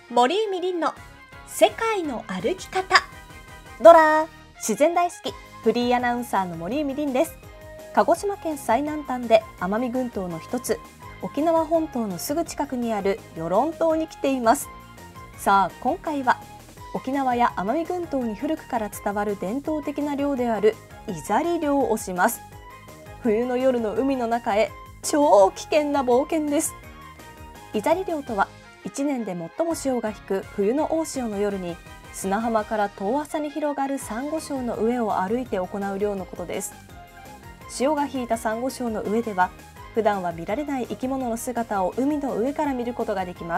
森井みりんの世界の歩き方。ドラー自然大好きフリーアナウンサーの森井みりんです。鹿児島県最南端で奄美群島の一つ、沖縄本島のすぐ近くにある与論島に来ています。さあ今回は沖縄や奄美群島に古くから伝わる伝統的な漁であるイザリ漁をします。冬の夜の海の中へ超危険な冒険です。イザリ漁とは1年で最も潮が引く冬の大潮の夜に砂浜から遠浅に広がるサンゴ礁の上を歩いて行う漁のことです。潮が引いたサンゴ礁の上では普段は見られない生き物の姿を海の上から見ることができます。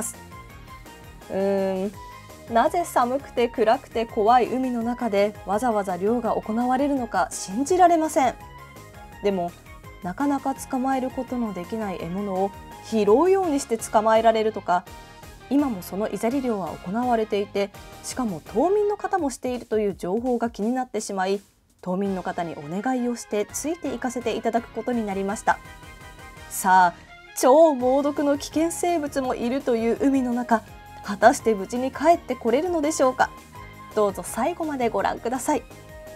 なぜ寒くて暗くて怖い海の中でわざわざ漁が行われるのか信じられません。でもなかなか捕まえることのできない獲物を拾うようにして捕まえられるとか、今もそのイザリ漁は行われていて、しかも島民の方もしているという情報が気になってしまい、島民の方にお願いをしてついて行かせていただくことになりました。さあ超猛毒の危険生物もいるという海の中、果たして無事に帰ってこれるのでしょうか。どうぞ最後までご覧ください。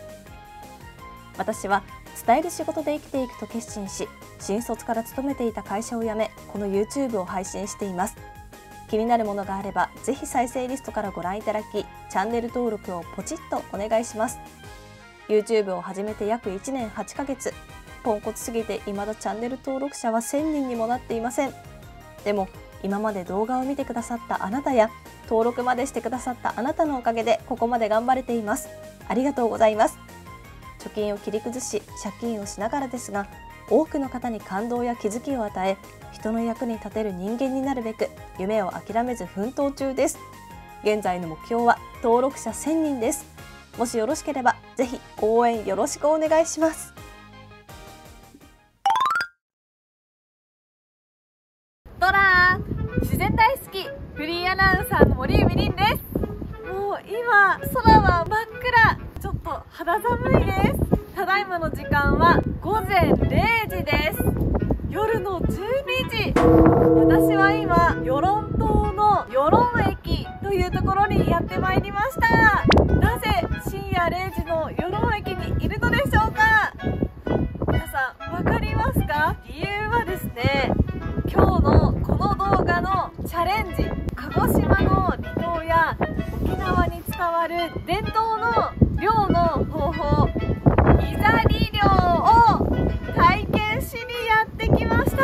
私は伝える仕事で生きていくと決心し、新卒から勤めていた会社を辞め、この YouTube を配信しています。気になるものがあればぜひ再生リストからご覧いただき、チャンネル登録をポチッとお願いします。 YouTube を始めて約1年8ヶ月、ポンコツすぎて未だチャンネル登録者は1000人にもなっていません。でも今まで動画を見てくださったあなたや登録までしてくださったあなたのおかげでここまで頑張れています。ありがとうございます。貯金を切り崩し借金をしながらですが、多くの方に感動や気づきを与え、人の役に立てる人間になるべく夢を諦めず奮闘中です。現在の目標は登録者1000人です。もしよろしければぜひ応援よろしくお願いします。 ドラー自然大好きフリーアナウンサーの森井みりんです。もう今空は真っ暗、ちょっと肌寒いです。ただいまの時間は午前0時です。夜の12時、私は今与論島の与論駅というところにやってまいりました。なぜ深夜0時の与論駅にいるのでしょうか。皆さんわかりますか。理由はですね、今日のこの動画のチャレンジ、鹿児島の離島や沖縄に伝わる伝統の漁の方法、イザリ漁を体験しにやってきました。イエ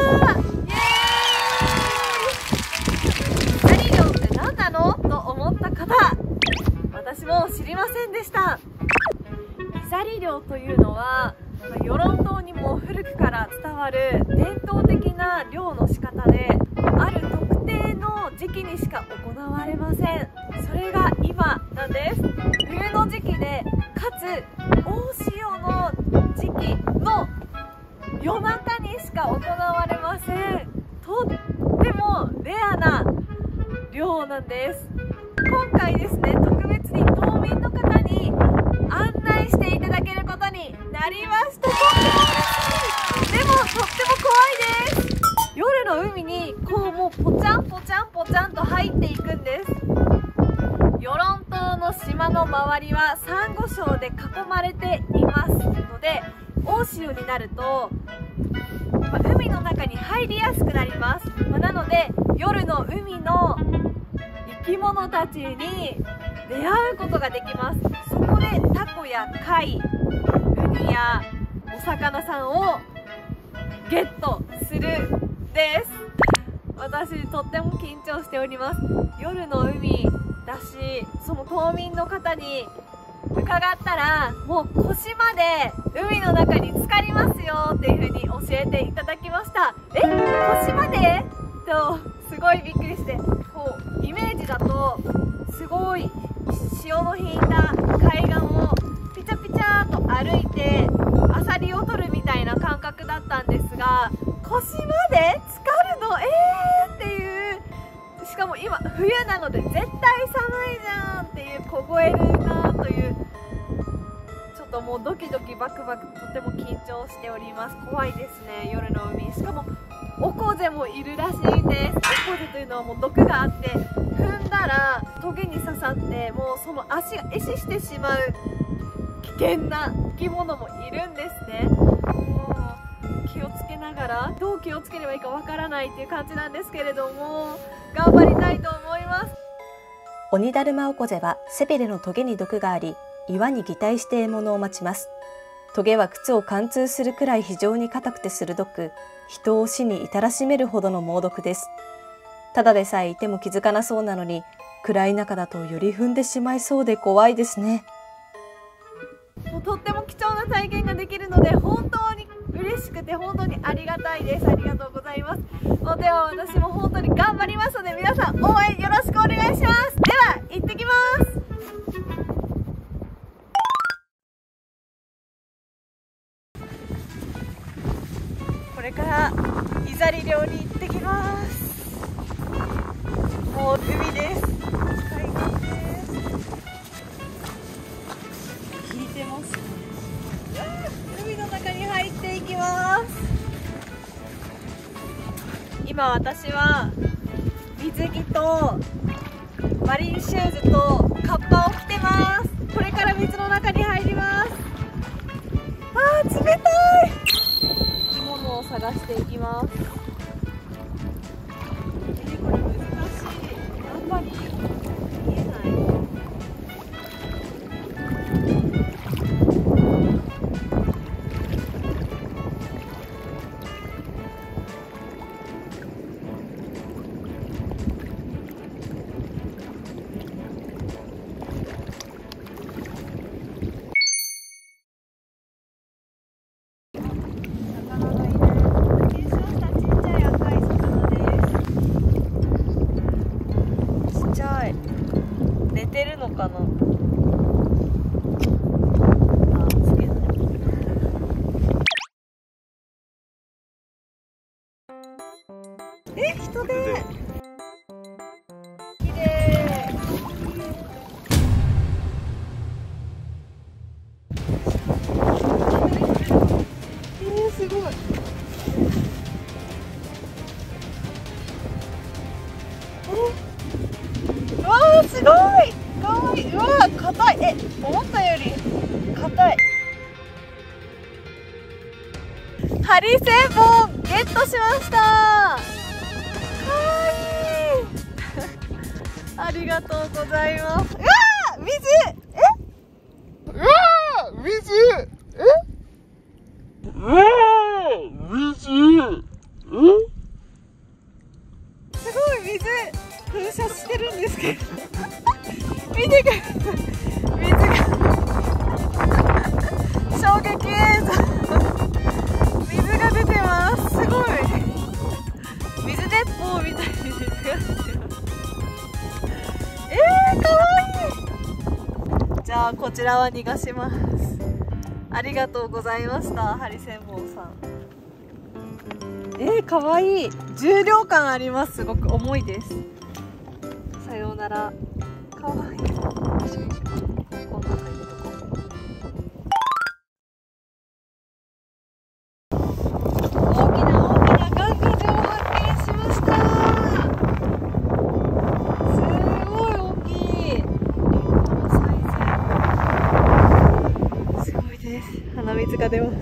ーイ。イザリ漁って何なのと思った方、私も知りませんでした。イザリ漁というのは与論島にも古くから伝わる伝統的な漁の仕方で、ある特定の時期にしか行われません。それが今なんです。冬の時期で、かつ大潮の時期の夜中にしか行われません。とってもレアな漁なんです。今回ですね、特別に島民の方に案内していただけることになりました。でもとっても怖いです。夜の海にこうもうポチャンポチャンポチャンと入っていくんです。与論島の島の周りはサンゴ礁で囲まれていますので、大潮になると海の中に入りやすくなります。なので夜の海の生き物たちに出会うことができます。そこでタコや貝、ウニやお魚さんをゲットするです。私とっても緊張しております。夜の海だし、その島民の方に伺ったら、もう腰まで海の中に浸かりますよっていう風に教えていただきました。腰までとすごいびっくりして、こうイメージだとすごい潮の引いた海岸をピチャピチャーと歩いてアサリを取るみたいな感覚だったんですが、腰まで浸かるのっていう、しかも今冬なので絶対寒いじゃんっていう、凍えるなという、ちょっともうドキドキバクバク、とても緊張しております。怖いですね、夜の海。しかもオコゼもいるらしいんです。オコゼというのはもう毒があって踏んんだらトゲに刺さってもうその足が壊死してしまう危険な生き物もいるんですね。もう気をつけながらどう気をつければいいかわからないっていう感じなんですけれども、頑張りたいと思います。 オニダルマオコゼは背びれのトゲに毒があり、岩に擬態して獲物を待ちます。トゲは靴を貫通するくらい非常に硬くて鋭く、人を死に至らしめるほどの猛毒です。ただでさえいても気づかなそうなのに、暗い中だとより踏んでしまいそうで怖いですね。 もうとっても貴重な体験ができるので本当に嬉しくて本当にありがたいです。ありがとうございます。では私も本当に頑張りますので、皆さん応援よろしくお願いします。では行ってきます。これからイザリ漁に行ってきます。もう海です。海岸です。引いてますね。海の中に入っていきます。今私は水着とマリンシューズとカッパを着てます。これから水の中に入ります。あー、冷たい。生き物を探していきます。これ難しい。あんまり見えない。寝てるのかな。あ、つけない。人で綺麗。すごい。うわー、すごいかわいい。うわー、硬い。思ったより硬い。ハリセンボンゲットしました。かわいい。ありがとうございます。うわー、水。うわー、水。うわー、水。すごい水噴射してるんですけど見てください、水が衝撃映像水が出てます。すごい水鉄砲みたいに水が出てます。かわいい。じゃあこちらは逃がします。ありがとうございました、ハリセンボンさん。かわいい。重量感あります。すごく重いです。さようなら。かわいい。こんな感じで大きな大きなガンガゼを発見しました。すごい大きい。すごいです。鼻水が出ます。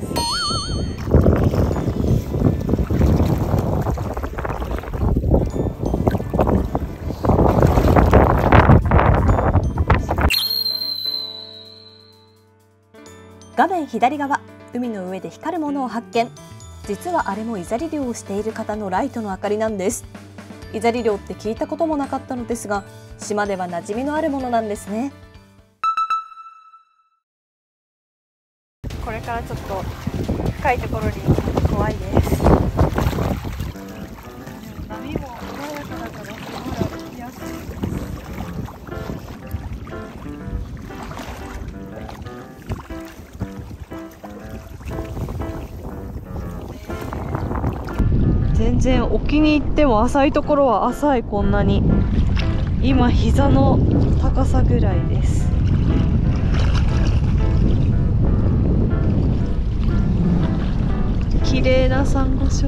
画面左側、海の上で光るものを発見。実はあれもイザリ漁をしている方のライトの明かりなんです。イザリ漁って聞いたこともなかったのですが、島では馴染みのあるものなんですね。 これからちょっと深いところに行くの怖いです。波も穏やかだからすごい歩きやすいです。全然沖に行っても浅いところは浅い。こんなに今膝の高さぐらいです。綺麗なサンゴ礁。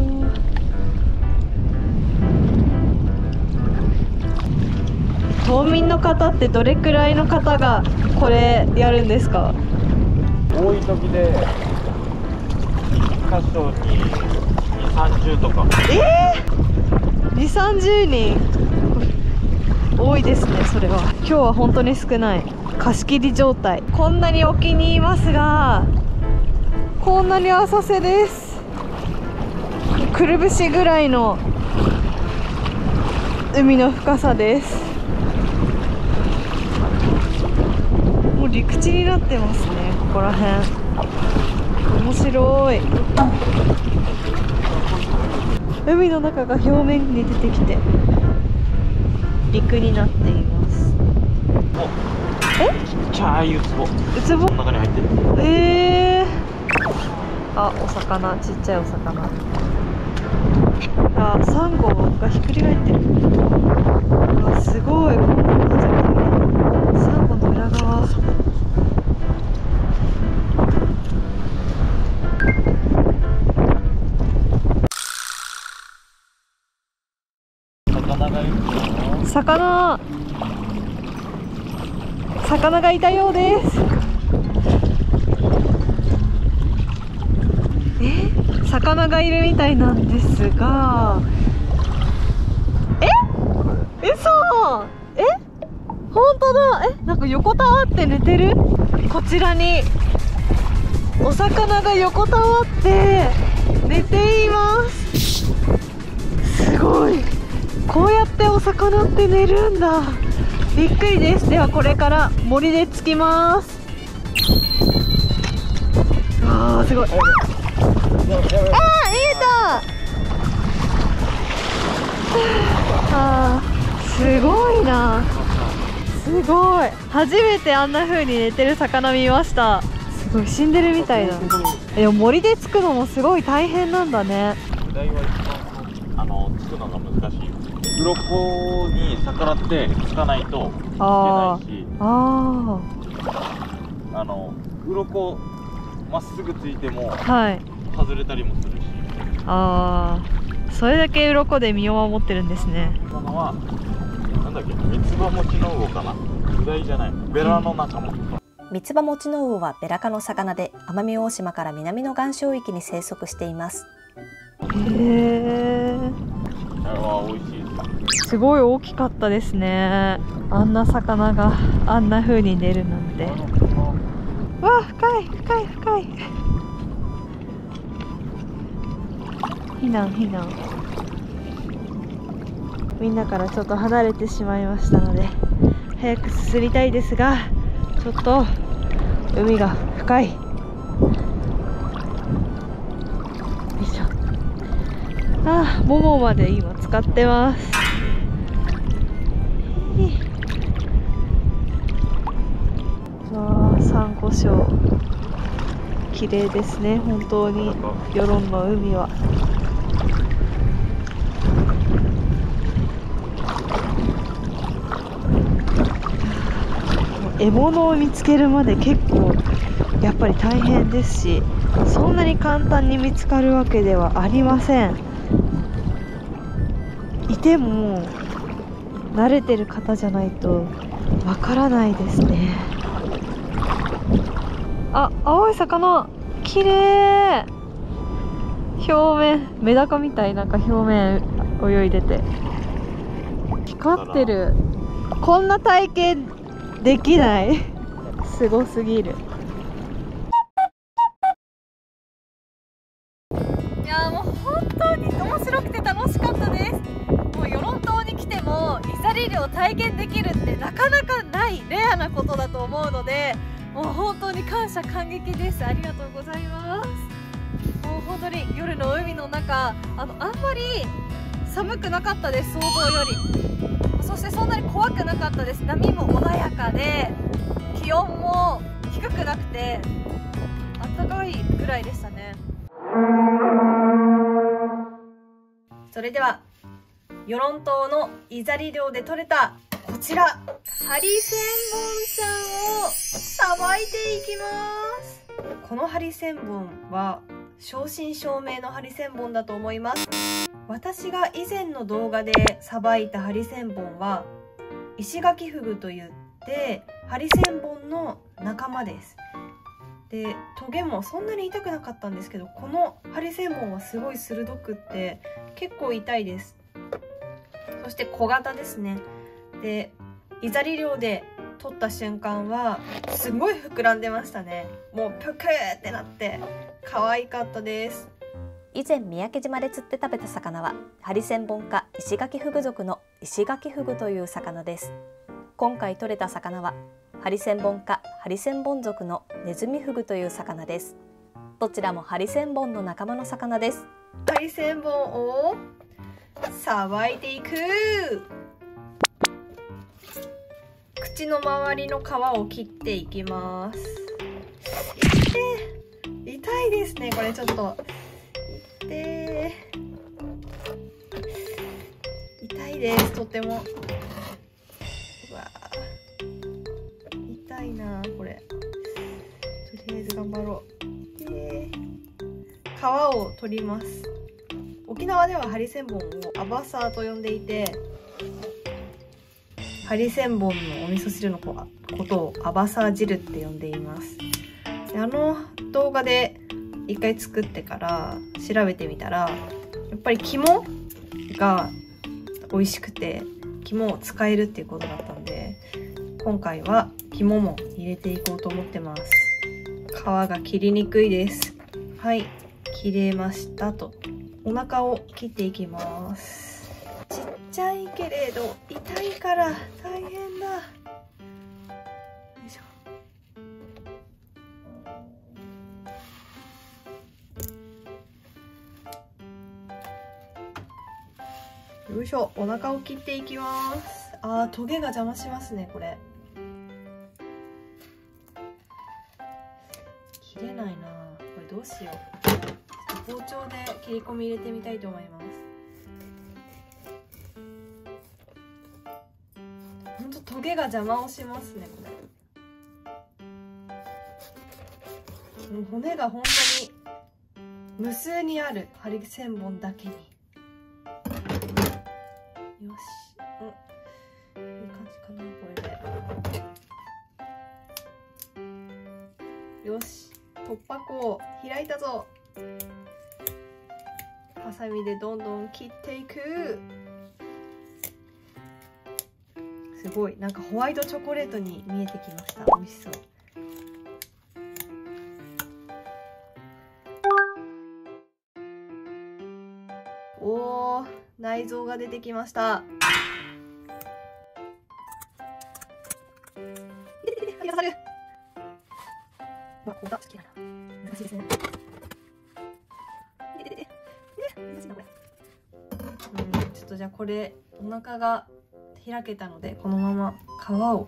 島民の方ってどれくらいの方がこれやるんですか？ 多い時で1箇所に2、30とか。 2、30人多いですね。それは今日は本当に少ない。貸し切り状態。こんなに沖にいますが、こんなに浅瀬です。くるぶしぐらいの海の深さです。もう陸地になってますね、ここら辺。面白い。海の中が表面に出てきて陸になっています。 ちっちゃいウツボ。 ウツボこの中に入ってる。 あ、お魚、ちっちゃいお魚。あ、サンゴがひっくり返ってる。うわ、すごい。こんな感じ。サンゴの裏側。 魚がいるよ。 魚がいたようです。魚がいるみたいなんですが、嘘。本当だ。なんか横たわって寝てる。こちらにお魚が横たわって寝ています。すごい。こうやってお魚って寝るんだ。びっくりです。ではこれから森で着きます。あー、すごい。見えた。すごいな。すごい。初めてあんな風に寝てる魚見ました。すごい、死んでるみたいだ。でも森で着くのもすごい大変なんだね。 台は一番着くのが難しい。鱗に逆らってつかないといけないし、鱗まっすぐついても外れたりもするし、 それだけ鱗で身を守ってるんですね。 今のはなんだっけ、三つ葉持ちの魚かな。ブダイじゃない、ベラの仲間。 三つ葉持ちの魚はベラ科の魚で、奄美大島から南の岩礁域に生息しています。 あれは美味しいです。 すごい大きかったですね。あんな魚があんな風に寝るなんて。わあ、深い深い深い。避難避難。みんなからちょっと離れてしまいましたので早く進みたいですが、ちょっと海が深い。よいしょ。ももまで今使ってます。サンゴ礁、綺麗ですね。本当に与論の海は。獲物を見つけるまで結構やっぱり大変ですし、そんなに簡単に見つかるわけではありません。いても慣れてる方じゃないとわからないですね。あ、青い魚、綺麗。表面メダカみたい、なんか表面泳いでて光ってる。こんな体験できない。すごすぎる。いや、もう本当に面白くて楽しかったです。もう与論島に来てもイサリ漁を体験できるってなかなかないレアなことだと思うので、もう本当に感謝感激です。ありがとうございます。もう本当に夜の海の中、あんまり寒くなかったです、想像より。そしてそんなに怖くなかったです。波も穏やかで気温も低くなくて暖かいぐらいでしたね。それでは与論島のイザリ漁で取れたこちらハリセンボンちゃんをさばいていきます。このハリセンボンは正真正銘のハリセンボンだと思います。私が以前の動画でさばいたハリセンボンは石垣フグといってハリセンボンの仲間です。でトゲもそんなに痛くなかったんですけど、このハリセンボンはすごい鋭くって結構痛いです。そして小型ですね。でイザリ漁で取った瞬間はすごい膨らんでましたね。もうぷくーってなって可愛かったです。 以前三宅島で釣って食べた魚はハリセンボン科石垣フグ属の石垣フグという魚です。今回取れた魚はハリセンボン科ハリセンボン属のネズミフグという魚です。どちらもハリセンボンの仲間の魚です。 ハリセンボンをさばいていく。口の周りの皮を切っていきます。痛いですね、これちょっと。痛いです、とても。うわ痛いなこれ。とりあえず頑張ろう。皮を取ります。沖縄ではハリセンボンをアバサーと呼んでいて、ハリセンボンのお味噌汁のことをアバサー汁って呼んでいます。で動画で一回作ってから調べてみたら、やっぱり肝が美味しくて肝を使えるっていうことだったんで、今回は肝も入れていこうと思ってます。皮が切りにくいです。はい、切れましたと。お腹を切っていきます。ちっちゃいけれど痛いから大変だ。よいしょ。よいしょ、お腹を切っていきます。トゲが邪魔しますね、これ。切れないな。これどうしよう。包丁で切り込み入れてみたいと思います。ほんとトゲが邪魔をしますね、これ。もう骨が本当に無数にあるハリセンボンだけに。よし、いい感じかな、これで。よし、突破口開いたぞ。ハサミでどんどん切っていく。すごい、なんかホワイトチョコレートに見えてきました。美味しそう。おー、内臓が出てきました。刺さる。うわ、こだ好きだな。難しいですね。ちょっとじゃあこれお腹が開けたので、このまま皮を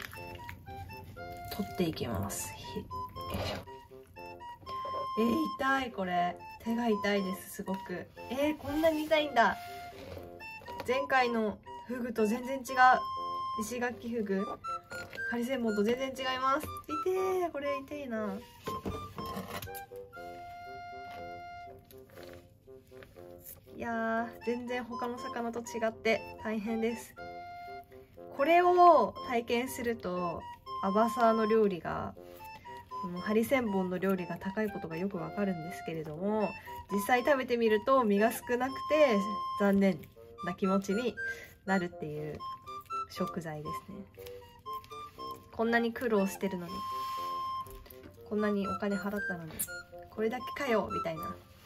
取っていきます。痛い、これ手が痛いです、すごく。こんなに痛いんだ。前回のフグと全然違う。石垣フグ、ハリセンボンと全然違います。痛い、これ痛いな。いやー、全然他の魚と違って大変です。これを体験するとアバサーの料理が、ハリセンボンの料理が高いことがよくわかるんですけれども、実際食べてみると身が少なくて残念な気持ちになるっていう食材ですね。こんなに苦労してるのに、こんなにお金払ったのにこれだけかよみたいな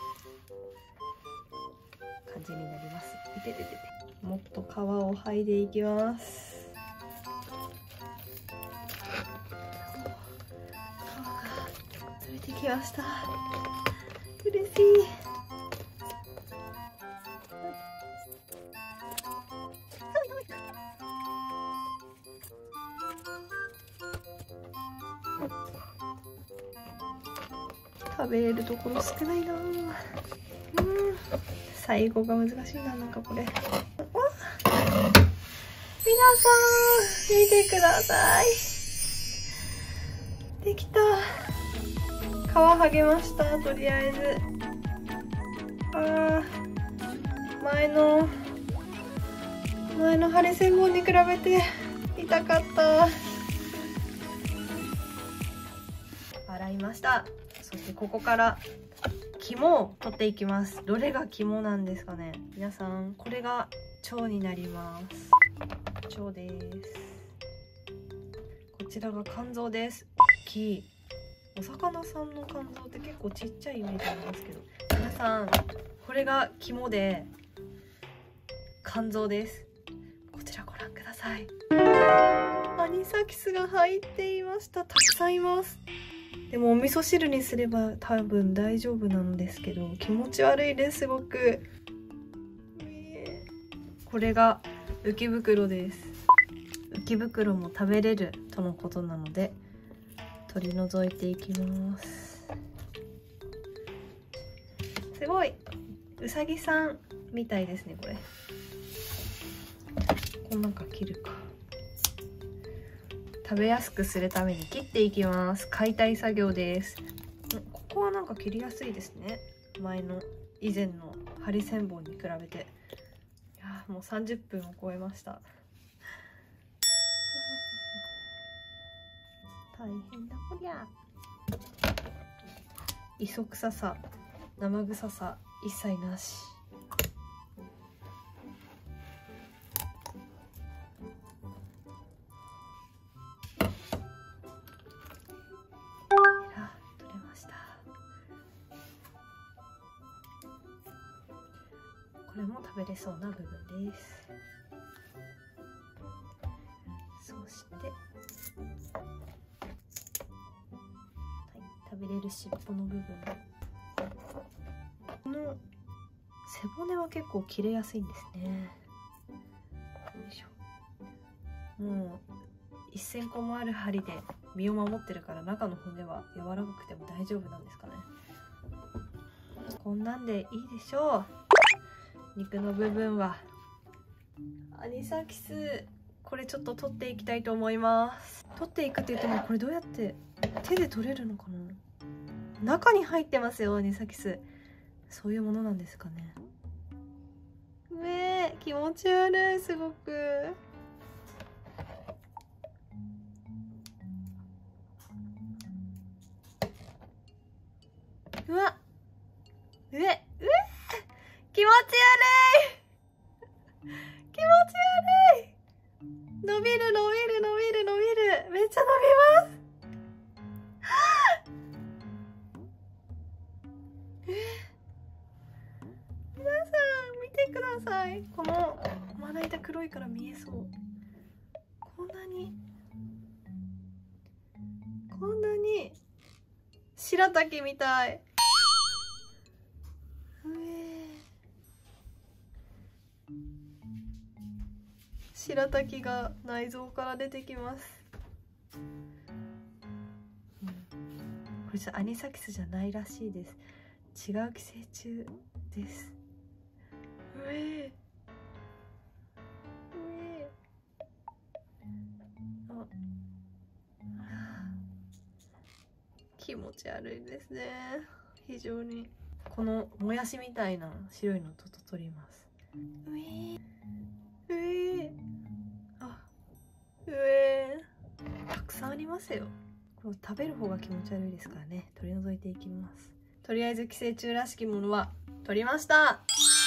感じになります。いてててて。もっと皮を剥いでいきます。皮が取れてきました。嬉しい。食べれるところ少ないな。最後が難しいな、なんかこれ。皆さん見てください。できた。皮剥げました。とりあえず前の前のハリセンボンに比べて痛かった。洗いました。そしてここから肝を取っていきます。どれが肝なんですかね。皆さん、これが腸になります。腸です。こちらが肝臓です。大きい。お魚さんの肝臓って結構ちっちゃいイメージなんですけど、皆さん、これが肝で肝臓です。こちらご覧ください。アニサキスが入っていました。たくさんいます。でもお味噌汁にすれば多分大丈夫なんですけど、気持ち悪いです、すごく。これが浮袋です。浮袋も食べれるとのことなので取り除いていきます。すごい、うさぎさんみたいですね。これこんなんか切るか。食べやすくするために切っていきます。解体作業です。ここはなんか切りやすいですね。以前のハリセンボンに比べて。いやもう30分を超えました。大変だこりゃ。磯臭さ、生臭さ一切なし。取れました。これも食べれそうな部分です。そして、食べれる尻尾の部分。この背骨は結構切れやすいんですね。よいしょ。もう1000個もある針で身を守ってるから、中の骨は柔らかくても大丈夫なんですかね。こんなんでいいでしょう。肉の部分はアニサキス、これちょっと取っていきたいと思います。取っていくって言っても、これどうやって手で取れるのかな。中に入ってますよ、アニサキス。そういうものなんですかね。気持ち悪い、すごく。うわ、気持ち悪い気持ち悪い。伸びる伸びる伸びる伸びる。めっちゃ伸びます。皆さん見てください。このまな板黒いから見えそう。こんなに白滝みたい。白滝が内臓から出てきます。これじゃアニサキスじゃないらしいです。違う寄生虫です。気持ち悪いですね。非常に。このもやしみたいな白いのと取ります。たくさんありますよ。これ食べる方が気持ち悪いですからね。取り除いていきます。とりあえず寄生虫らしきものは取りました。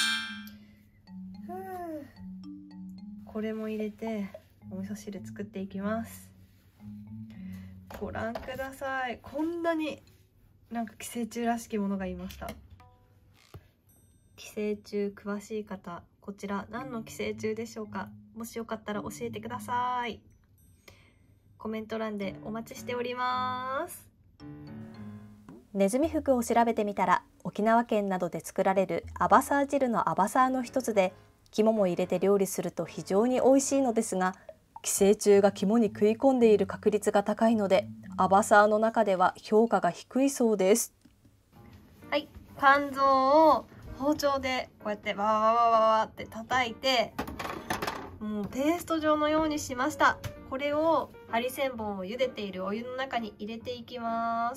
これも入れてお味噌汁作っていきます。ご覧ください。こんなになんか寄生虫らしきものがいました。寄生虫詳しい方、こちら何の寄生虫でしょうか。もしよかったら教えてください。コメント欄でお待ちしております。 ネズミフグを調べてみたら、沖縄県などで作られるアバサー汁のアバサーの一つで、肝も入れて料理すると非常に美味しいのですが、寄生虫が肝に食い込んでいる確率が高いので、アバサーの中では評価が低いそうです。 はい、肝臓を包丁でこうやってわわわわわわって叩いて、もうペースト状のようにしました。これをハリセンボンを茹でているお湯の中に入れていきます。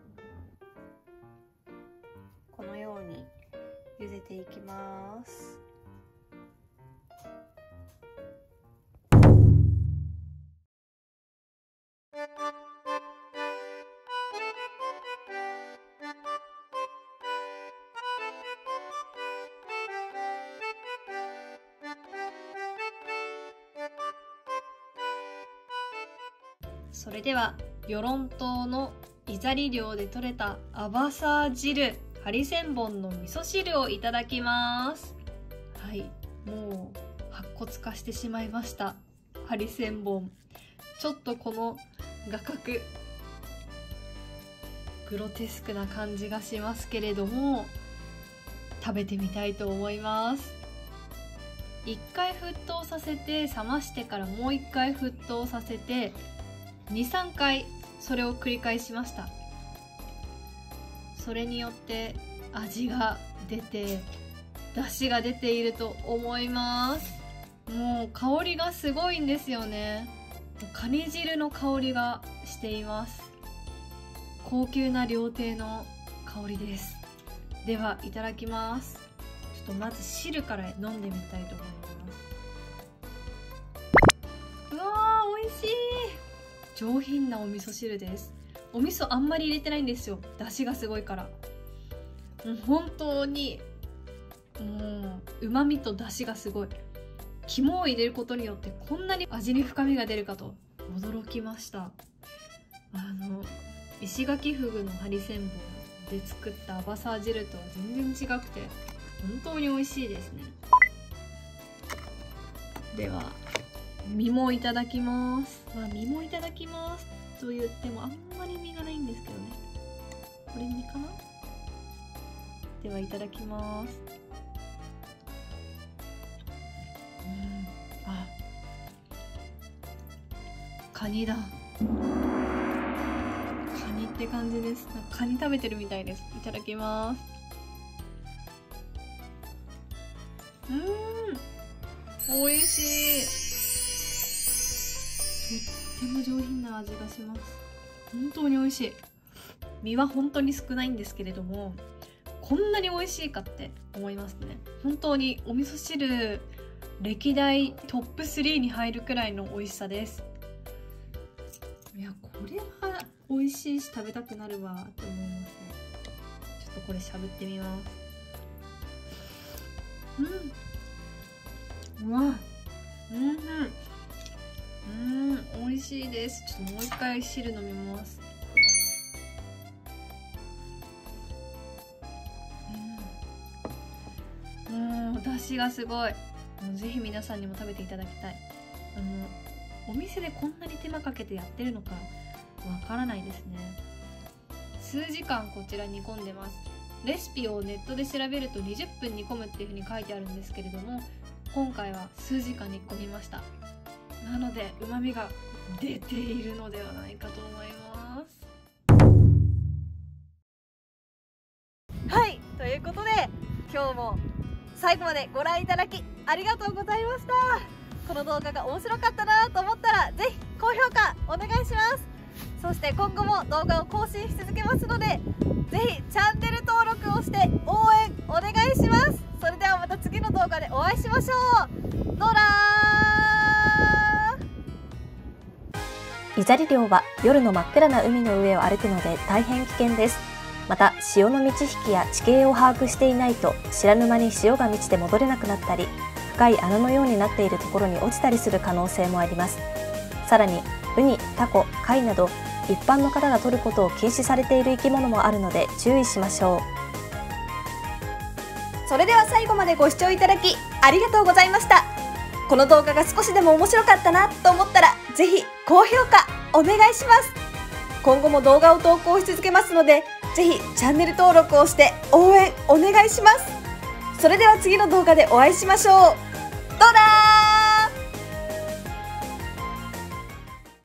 このように茹でていきます。 それでは与論島のイザリ漁で採れたアバサー汁ハリセンボンの味噌汁をいただきます。はい、もう白骨化してしまいましたハリセンボン。ちょっとこの画角グロテスクな感じがしますけれども、食べてみたいと思います。1回沸騰させて冷ましてからもう1回沸騰させて 2,3 回それを繰り返しました。それによって味が出て出汁が出ていると思います。もう香りがすごいんですよね。カニ汁の香りがしています。高級な料亭の香りです。ではいただきます。ちょっとまず汁から飲んでみたいと思います。うわー、美味しい。上品なお味噌汁です。お味噌あんまり入れてないんですよ、出汁がすごいから。もう本当にもう旨味と出汁がすごい。肝を入れることによってこんなに味に深みが出るかと驚きました。石垣フグのハリセンボンで作ったアバサー汁とは全然違くて本当に美味しいですね。では身もいただきます。身もいただきますと言ってもあんまり身がないんですけどね。これ身かな。ではいただきます。カニだ。カニって感じです。なんかカニ食べてるみたいです。いただきます。美味しい。とっても上品な味がします。本当に美味しい。身は本当に少ないんですけれども、こんなに美味しいかって思いますね。本当にお味噌汁歴代トップ3に入るくらいの美味しさです。いや、これは美味しいし食べたくなるわって思いますね。ちょっとこれしゃぶってみます。うわ、美味しいです。ちょっともう一回汁飲みます。もう出汁がすごい。もうぜひ皆さんにも食べていただきたい。お店でこんなに手間かけてやってるのかわからないですね。数時間こちら煮込んでます。レシピをネットで調べると20分煮込むっていう風に書いてあるんですけれども、今回は数時間煮込みました。なので旨味が出ているのではないかと思います。はい、ということで今日も最後までご覧いただきありがとうございました。この動画が面白かったなと思ったらぜひ高評価お願いします。そして今後も動画を更新し続けますので、ぜひチャンネル登録をして応援お願いします。それではまた次の動画でお会いしましょう。ドライザリ漁は夜の真っ暗な海の上を歩くので大変危険です。また潮の満ち引きや地形を把握していないと知らぬ間に潮が満ちて戻れなくなったり、深い穴のようになっているところに落ちたりする可能性もあります。さらにウニ、タコ、貝など一般の方が取ることを禁止されている生き物もあるので注意しましょう。 それでは最後までご視聴いただきありがとうございました。この動画が少しでも面白かったなと思ったらぜひ高評価お願いします。今後も動画を投稿し続けますのでぜひチャンネル登録をして応援お願いします。それでは次の動画でお会いしましょう。どうだー。